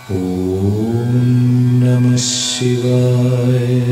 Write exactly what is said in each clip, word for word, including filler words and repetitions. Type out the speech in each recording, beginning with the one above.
ஓம் நம சிவாய.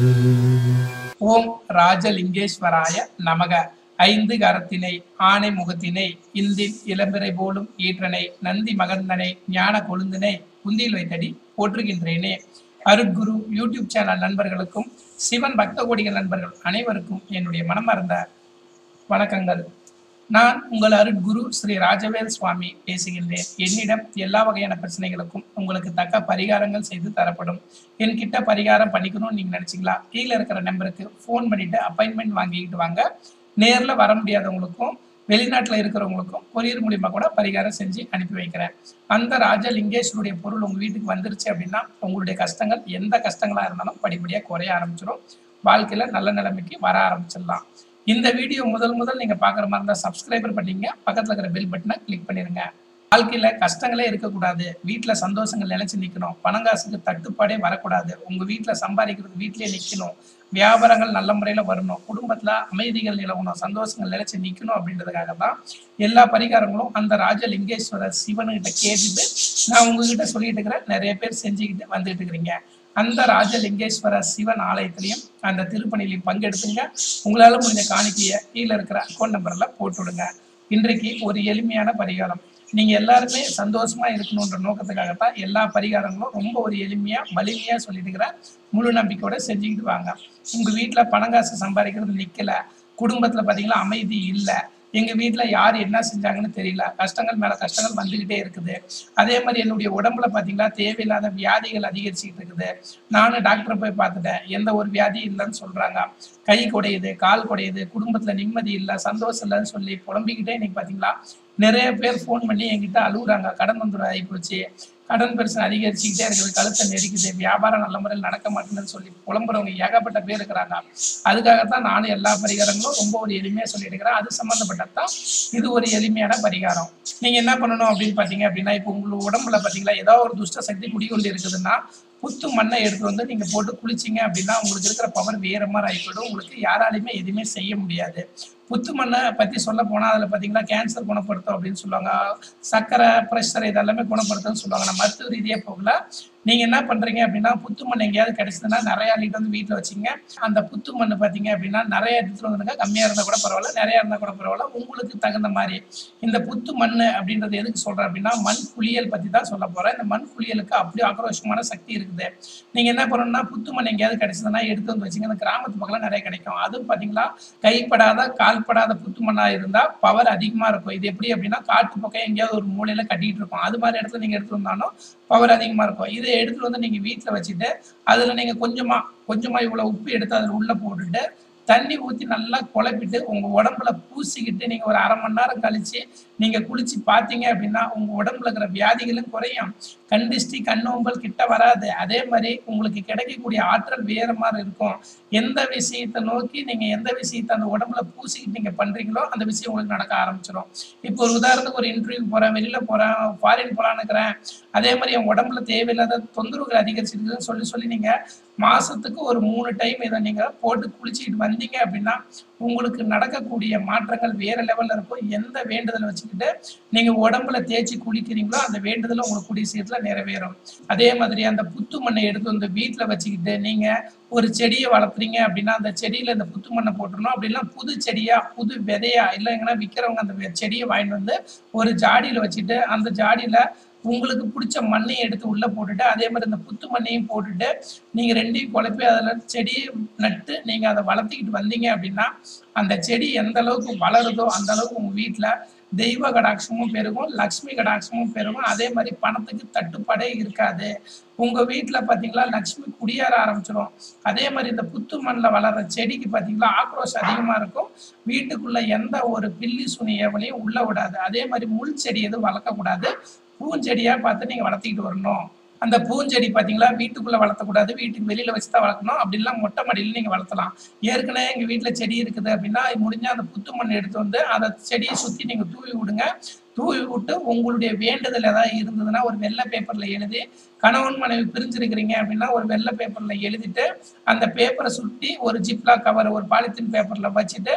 ஓம் ராஜலிங்கேஸ்வராய நமக. ஐந்து கரத்தினை ஆனை முகத்தினை இந்தின் இளம்பிறை போலும் ஈற்றனை நந்தி மகந்தனை ஞான கொழுந்தினை குந்தியில் வைத்தடி போற்றுகின்றேனே. அருட்குரு யூடியூப் சேனல் நண்பர்களுக்கும் சிவன் பக்த கோடிகள் நண்பர்கள் அனைவருக்கும் என்னுடைய மனமார்ந்த வணக்கங்கள். நான் உங்கள் அருட்குரு ஸ்ரீ ராஜவேல் சுவாமி பேசுகின்றேன். என்னிடம் எல்லா வகையான பிரச்சனைகளுக்கும் உங்களுக்கு தக்க பரிகாரங்கள் செய்து தரப்படும். என்கிட்ட பரிகாரம் பண்ணிக்கணும்னு நீங்க நினைச்சீங்களா, கீழே இருக்கிற நம்பருக்கு ஃபோன் பண்ணிட்டு அப்பாயின்மெண்ட் வாங்கிக்கிட்டு வாங்க. நேர்ல வர முடியாதவங்களுக்கும் வெளிநாட்டுல இருக்கிறவங்களுக்கும் கொரியர் மூலியமா கூட பரிகாரம் செஞ்சு அனுப்பி வைக்கிறேன். அந்த ராஜலிங்கேஸ்வருடைய பொருள் உங்க வீட்டுக்கு வந்துருச்சு அப்படின்னா உங்களுடைய கஷ்டங்கள் எந்த கஷ்டங்களா இருந்தாலும் படிப்படியா குறைய ஆரம்பிச்சிடும். வாழ்க்கையில நல்ல நிலைமைக்கு வர ஆரம்பிச்சிடலாம். இந்த வீடியோ முதல் முதல் நீங்க பாக்குற மாதிரி இருந்தா சப்ஸ்கிரைபர் பண்ணீங்க, பக்கத்துல இருக்கிற பெல் பட்டனை கிளிக் பண்ணிருங்க. வாழ்க்கையில கஷ்டங்களே இருக்கக்கூடாது, வீட்டுல சந்தோஷங்கள் நிலைச்சு நிக்கணும், பணங்காசுக்கு தட்டுப்பாடே வரக்கூடாது, உங்க வீட்டுல சம்பாதிக்கிறது வீட்லயே நிக்கணும், வியாபாரங்கள் நல்ல முறையில வரணும், குடும்பத்துல அமைதிகள் நிலவணும், சந்தோஷங்கள் நிலைச்சு நிக்கணும் அப்படின்றதுக்காக தான் எல்லா பரிகாரங்களும் அந்த ராஜலிங்கேஸ்வரர் சிவனுகிட்ட கேட்டுட்டு நான் உங்ககிட்ட சொல்லிட்டு இருக்கிறேன். நிறைய பேர் செஞ்சுக்கிட்டு வந்துட்டு இருக்கிறீங்க. அந்த ராஜலிங்கேஸ்வரர் சிவன் ஆலயத்திலையும் அந்த திருப்பணியிலையும் பங்கெடுத்துங்க. உங்களால முடிஞ்ச காணிக்கையை கீழே இருக்கிற அக்கௌண்ட் நம்பர்ல போட்டு விடுங்க. இன்றைக்கு ஒரு எளிமையான பரிகாரம். நீங்க எல்லாருமே சந்தோஷமா இருக்கணும்ன்ற நோக்கத்துக்காகத்தான் எல்லா பரிகாரங்களும் ரொம்ப ஒரு எளிமையா வலிமையா சொல்லிட்டு இருக்கிறேன். முழு நம்பிக்கையோட செஞ்சுக்கிட்டு வாங்க. உங்க வீட்டுல பணங்காசு சம்பாதிக்கிறது நிக்கல, குடும்பத்துல பாத்தீங்கன்னா அமைதி இல்லை, எங்க வீட்டுல யார் என்ன செஞ்சாங்கன்னு தெரியல, கஷ்டங்கள் மேல கஷ்டங்கள் வந்துகிட்டே இருக்குது, அதே மாதிரி என்னுடைய உடம்புல பாத்தீங்கன்னா தேவையில்லாத வியாதிகள் அதிகரிச்சுக்கிட்டு இருக்குது, நானும் டாக்டரை போய் பார்த்துட்டேன், எந்த ஒரு வியாதி இல்லைன்னு சொல்றாங்க, கை குடையுது, கால் குடையுது, குடும்பத்துல நிம்மதி இல்லை, சந்தோஷம் இல்லைன்னு சொல்லி புலம்பிக்கிட்டே இன்னைக்கு பாத்தீங்களா நிறைய பேர் ஃபோன் பண்ணி என்கிட்ட அழுகுறாங்க. கடன் வந்துடும் ஆகி போச்சு, கடன் பிரச்சனை அதிகரிச்சுக்கிட்டே இருக்குது, கழுத்தை நெரிக்குது, வியாபாரம் நல்ல முறையில் நடக்க மாட்டேன்னு சொல்லி புலம்புறவங்க ஏகப்பட்ட பேர் இருக்கிறாங்க. அதுக்காகத்தான் நானும் எல்லா பரிகாரங்களும் ரொம்ப ஒரு எளிமையா சொல்லிட்டு இருக்கிறேன். அது சம்பந்தப்பட்டதான் இது ஒரு எளிமையான பரிகாரம். நீங்க என்ன பண்ணணும் அப்படின்னு பாத்தீங்க அப்படின்னா, இப்போ உங்களுக்கு உடம்புல பாத்தீங்களா ஏதாவது ஒரு துஷ்ட சக்தி குடிக்கொண்டு இருக்குதுன்னா புத்து மண்ணை எடுத்து வந்து நீங்க போட்டு குளிச்சிங்க அப்படின்னா உங்களுக்கு இருக்கிற பவர் வேற மாதிரி ஆகிப்படும். உங்களுக்கு யாராலையுமே எதுவுமே செய்ய முடியாது. புத்து மண்ணை பத்தி சொல்ல போனா அதுல பாத்தீங்கன்னா கேன்சர் குணப்படுத்தும் அப்படின்னு சொல்லுவாங்க, சக்கரை பிரஷர் இதெல்லாமே குணப்படுத்தும்னு சொல்லுவாங்க. நம்ம மருத்துவ ரீதியா போகல. நீங்க என்ன பண்றீங்க அப்படின்னா புத்து மண் எங்கேயாவது கிடைச்சதுன்னா நிறைய அள்ளிட்டு வந்து வீட்டுல வச்சுங்க. அந்த புத்து மண்ணு பாத்தீங்க அப்படின்னா நிறைய எடுத்துட்டு வந்துருங்க. கம்மியா இருந்தா கூட பரவாயில்ல, நிறைய இருந்தா கூட பரவாயில்ல, உங்களுக்கு தகுந்த மாதிரி. இந்த புத்து மண்ணு அப்படின்றது எதுக்கு சொல்றேன் அப்படின்னா மண் குளியல் பத்தி தான் சொல்ல போறேன். இந்த மண் குளியலுக்கு அப்படி ஆக்ரோஷமான சக்தி இருக்குது. நீங்க என்ன பண்ணணும்னா புத்து மண் எங்கேயாவது கிடைச்சதுன்னா எடுத்து வந்து வச்சுங்க. அந்த கிராமத்து பக்கம் நிறைய கிடைக்கும். அதுவும் பாத்தீங்களா கைப்படாத கால்படாத புத்து மண்ணா இருந்தா பவர் அதிகமா இருக்கும். இது எப்படி அப்படின்னா காட்டு பக்கம் எங்கேயாவது ஒரு மூலையில கட்டிட்டு இருக்கும், அது மாதிரி இடத்துல நீங்க எடுத்து வந்தாலும் பவர் அதிகமா இருக்கும். இதை எடுத்துட்டு வந்து நீங்க வீட்டுல வச்சுட்டு அதுல நீங்க கொஞ்சமா கொஞ்சமா இவ்வளவு உப்பு எடுத்து அதுல உள்ள போட்டுட்டு தண்ணி ஊற்றி நல்லா குழப்பிட்டு உங்க உடம்புல பூசிக்கிட்டு நீங்க ஒரு அரை மணி நேரம் கழிச்சு நீங்க குளிச்சு பார்த்தீங்க அப்படின்னா உங்க உடம்புல இருக்கிற வியாதிகளும் குறையும், கண்டிஷ்டி கண்ணோம்பல் கிட்ட வராது. அதே மாதிரி உங்களுக்கு கிடைக்கக்கூடிய ஆற்றல் வேற மாதிரி இருக்கும். எந்த விஷயத்தை நோக்கி நீங்க எந்த விஷயத்தை அந்த உடம்புல பூசிக்கிட்டு நீங்க பண்றீங்களோ அந்த விஷயம் உங்களுக்கு நடக்க ஆரம்பிச்சிடும். இப்போ ஒரு உதாரணத்துக்கு ஒரு இன்டர்வியூ போறேன், வெளியில போறேன், ஃபாரின் போலான்னு இருக்கிறேன், அதே மாதிரி என் உடம்புல தேவையில்லாத தொந்தரவுகள் அதிகரிச்சிருக்குதுன்னு சொல்லி சொல்லி நீங்க மாசத்துக்கு ஒரு மூணு டைம் இதை நீங்க போட்டு குளிச்சுக்கிட்டு வந்தீங்க அப்படின்னா உங்களுக்கு நடக்கக்கூடிய மாற்றங்கள் வேற லெவல்ல இருக்கும். எந்த வேண்டுதலை வச்சுக்கிட்டு நீங்க உடம்புல தேய்ச்சி குளிக்கிறீங்களோ அந்த வேண்டுதலை உங்களுக்கு கூடிய சீக்கிரத்துல நிறைவேறும். அதே மாதிரி அந்த புத்து மண்ணை எடுத்து வந்து வீட்டுல வச்சுக்கிட்டு நீங்க ஒரு செடியை வளர்த்துறீங்க அப்படின்னா அந்த செடியில இந்த புத்து மண்ணை போட்டுருணும். அப்படின்னா புது செடியா புது விதையா இல்லைங்கன்னா விற்கிறவங்க அந்த செடியை வாங்கிட்டு வந்து ஒரு ஜாடியில வச்சுட்டு அந்த ஜாடியில உங்களுக்கு பிடிச்ச மண்ணையும் எடுத்து உள்ள போட்டுட்டு அதே மாதிரி இந்த புத்து மண்ணையும் போட்டுட்டு நீங்க ரெண்டையும் குழப்பி அதுல செடியை நட்டு நீங்க அதை வளர்த்திக்கிட்டு வந்தீங்க அப்படின்னா அந்த செடி எந்த அளவுக்கு வளருதோ அந்த அளவுக்கு உங்க வீட்டுல தெய்வ கடாட்சமும் பெருகும், லக்ஷ்மி கடாட்சமும் பெருகும். அதே மாதிரி பணத்துக்கு தட்டுப்பாடே இருக்காது. உங்க வீட்டுல பாத்தீங்களா லக்ஷ்மி குடியேற ஆரம்பிச்சிடும். அதே மாதிரி இந்த புத்து மண்ணில் வளர்ற செடிக்கு பாத்தீங்களா ஆக்ரோஷம் அதிகமா இருக்கும். வீட்டுக்குள்ள எந்த ஒரு பில்லி சுனி ஏவலையும் உள்ள விடாது. அதே மாதிரி முள் செடி எதுவும் வளர்க்கக்கூடாது, பூஞ்செடியா பார்த்து நீங்க வளர்த்திக்கிட்டு வரணும். அந்த பூஞ்செடி பாத்தீங்களா வீட்டுக்குள்ள வளர்த்தக்கூடாது, வீட்டுக்கு வெளியில வச்சுதான் வளர்க்கணும். அப்படி எல்லாம் மொட்டை மாடியில நீங்க வளர்த்தலாம். ஏற்கனவே எங்க வீட்டுல செடி இருக்குது அப்படின்னா முடிஞ்சா அந்த புத்து மண் எடுத்து வந்து அந்த செடியை சுத்தி நீங்க தூவி விடுங்க. தூவி விட்டு உங்களுடைய வேண்டுதல் ஏதாவது இருந்ததுன்னா ஒரு வெள்ளை பேப்பர்ல எழுதி, கணவன் மனைவி பிரிஞ்சிருக்கிறீங்க அப்படின்னா ஒரு வெள்ளை பேப்பர்ல எழுதிட்டு அந்த பேப்பரை சுட்டி ஒரு ஜிப்லா கவர் ஒரு பாலித்தீன் பேப்பர்ல வச்சுட்டு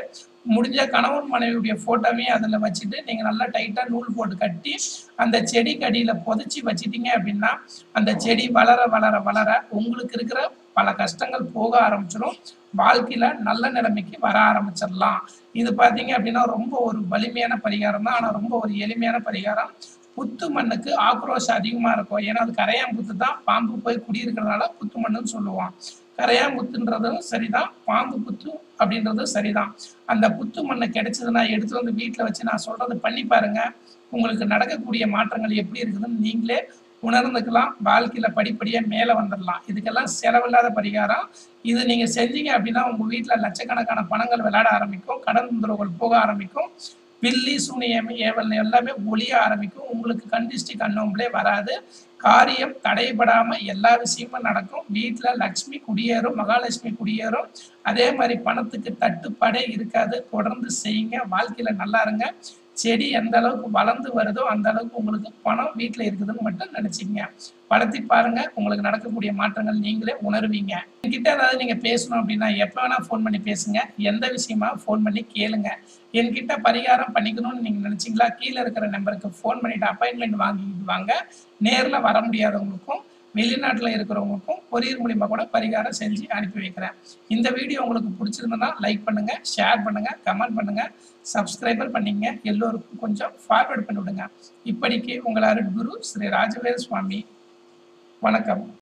முடிஞ்ச கணவன் மனைவியுடைய ஃபோட்டோவையும் அதில் வச்சுட்டு நீங்கள் நல்லா டைட்டாக நூல் போட்டு கட்டி அந்த செடிக்கு அடியில் புதைச்சி வச்சிட்டீங்க அப்படின்னா அந்த செடி வளர வளர வளர உங்களுக்கு இருக்கிற பல கஷ்டங்கள் போக ஆரம்பிச்சிடும். வாழ்க்கையில் நல்ல நிலைமைக்கு வர ஆரம்பிச்சிடலாம். இது பார்த்தீங்க அப்படின்னா ரொம்ப ஒரு வலிமையான பரிகாரம் தான். ஆனால் ரொம்ப ஒரு எளிமையான பரிகாரம். புத்து மண்ணுக்கு ஆக்ரோஷம் அதிகமாக இருக்கும். ஏன்னா அது கரையாம்புத்து தான், பாம்பு போய் குடியிருக்கிறதுனால புத்து மண்ணுன்னு சொல்லுவான். கரையாம்புத்துன்றதும் சரிதான், பாம்பு புத்து அப்படின்றதும் சரிதான். அந்த புத்து மண்ணை கிடைச்சதுன்னா எடுத்து வந்து வீட்டில் வச்சு நான் சொல்றது பண்ணி பாருங்க. உங்களுக்கு நடக்கக்கூடிய மாற்றங்கள் எப்படி இருக்குதுன்னு நீங்களே உணர்ந்துக்கலாம். வாழ்க்கையில படிப்படியாக மேலே வந்துடலாம். இதுக்கெல்லாம் செலவில்லாத பரிகாரம். இது நீங்க செஞ்சீங்க அப்படின்னா உங்க வீட்டில் லட்சக்கணக்கான பணங்கள் விளையாட ஆரம்பிக்கும், கடன் தொந்தரவுகள் போக ஆரம்பிக்கும், பில்லி சூனியம் ஏவல் எல்லாமே ஒளிய ஆரம்பிக்கும். உங்களுக்கு கண்டிஷ்டி கண்ணோம்பலே வராது. காரியம் தடைபடாம எல்லா விஷயமும் நடக்கும். வீட்டில் லட்சுமி குடியேறும், மகாலட்சுமி குடியேறும். அதே மாதிரி பணத்துக்கு தட்டுப்பாடே இருக்காது. தொடர்ந்து செய்யுங்க. வாழ்க்கையில நல்லா இருங்க. செடி எந்த அளவுக்கு வளர்ந்து வருதோ அந்த அளவுக்கு உங்களுக்கு பணம் வீட்டில் இருக்குதுன்னு மட்டும் நினைச்சிங்க. வளர்த்தி பாருங்க. உங்களுக்கு நடக்கக்கூடிய மாற்றங்கள் நீங்களே உணர்வீங்க. என்கிட்ட ஏதாவது நீங்க பேசணும் அப்படின்னா எப்ப வேணா ஃபோன் பண்ணி பேசுங்க. எந்த விஷயமா ஃபோன் பண்ணி கேளுங்க. என்கிட்ட பரிகாரம் பண்ணிக்கணும்னு நீங்க நினைச்சீங்களா, கீழே இருக்கிற நம்பருக்கு ஃபோன் பண்ணிட்டு அப்பாயின்மெண்ட் வாங்கிட்டு வாங்க. நேர்ல வர முடியாதவங்களுக்கும் வெளிநாட்டில் இருக்கிறவங்களுக்கும் கொரியர் மூலியமா கூட பரிகாரம் செஞ்சு அனுப்பி வைக்கிறேன். இந்த வீடியோ உங்களுக்கு பிடிச்சிருந்ததுன்னா லைக் பண்ணுங்க, ஷேர் பண்ணுங்க, கமெண்ட் பண்ணுங்க, சப்ஸ்கிரைபர் பண்ணிங்க. எல்லோருக்கும் கொஞ்சம் ஃபார்வர்ட் பண்ணி விடுங்க. இப்படிக்கு உங்கள் அருட்குரு ஸ்ரீ ராஜவேல் சுவாமி. வணக்கம்.